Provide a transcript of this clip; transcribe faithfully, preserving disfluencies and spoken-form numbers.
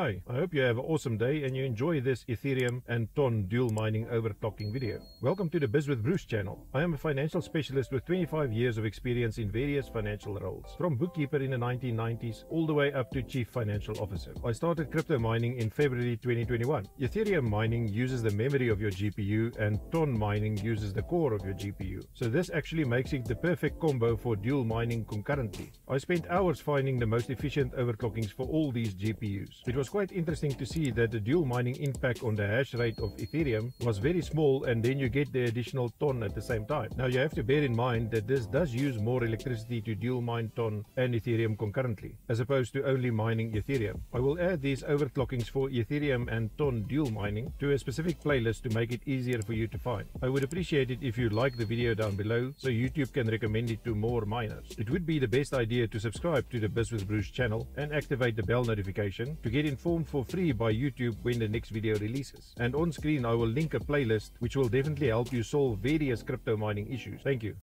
Hi, I hope you have an awesome day and you enjoy this Ethereum and Ton dual mining overclocking video. Welcome to the Biz with Bruce channel. I am a financial specialist with twenty-five years of experience in various financial roles, from bookkeeper in the nineteen nineties all the way up to chief financial officer. I started crypto mining in February twenty twenty-one. Ethereum mining uses the memory of your G P U and Ton mining uses the core of your G P U. So this actually makes it the perfect combo for dual mining concurrently. I spent hours finding the most efficient overclockings for all these G P Us. It was quite interesting to see that the dual mining impact on the hash rate of Ethereum was very small, and then you get the additional Ton at the same time. Now you have to bear in mind that this does use more electricity to dual mine Ton and Ethereum concurrently, as opposed to only mining Ethereum. I will add these overclockings for Ethereum and Ton dual mining to a specific playlist to make it easier for you to find. I would appreciate it if you like the video down below so YouTube can recommend it to more miners. It would be the best idea to subscribe to the Biz with Bruce channel and activate the bell notification to get informed for free by YouTube when the next video releases. And on screen I will link a playlist which will definitely help you solve various crypto mining issues. Thank you.